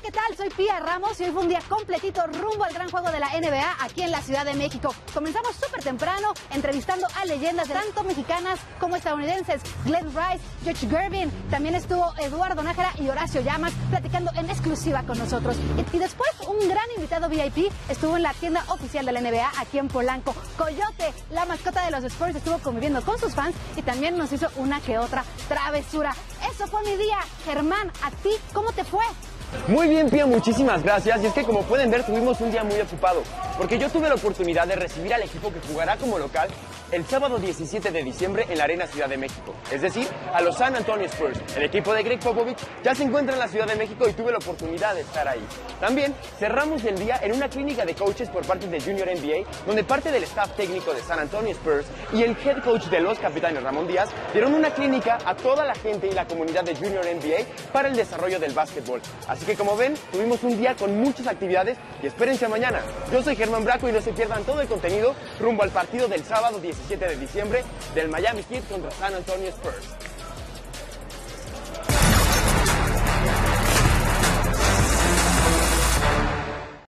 ¿qué tal? Soy Pía Ramos y hoy fue un día completito rumbo al gran juego de la NBA aquí en la Ciudad de México. Comenzamos súper temprano entrevistando a leyendas tanto mexicanas como estadounidenses. Glenn Rice, George Gervin, también estuvo Eduardo Nájera y Horacio Llamas platicando en exclusiva con nosotros. Y después un gran invitado VIP estuvo en la tienda oficial de la NBA aquí en Polanco. Coyote, la mascota de los Spurs, estuvo conviviendo con sus fans y también nos hizo una que otra travesura. Eso fue mi día. Germán, ¿a ti cómo te fue? Muy bien, Pía, muchísimas gracias. Y es que como pueden ver, tuvimos un día muy ocupado, porque yo tuve la oportunidad de recibir al equipo que jugará como local el sábado 17 de diciembre en la Arena Ciudad de México, es decir, a los San Antonio Spurs. El equipo de Greg Popovich ya se encuentra en la Ciudad de México y tuve la oportunidad de estar ahí. También cerramos el día en una clínica de coaches por parte de Junior NBA, donde parte del staff técnico de San Antonio Spurs y el head coach de los Capitanes, Ramón Díaz, dieron una clínica a toda la gente y la comunidad de Junior NBA para el desarrollo del básquetbol. Así que como ven, tuvimos un día con muchas actividades y espérense mañana. Yo soy Germán Braco y no se pierdan todo el contenido rumbo al partido del sábado 17 de diciembre del Miami Heat contra San Antonio Spurs.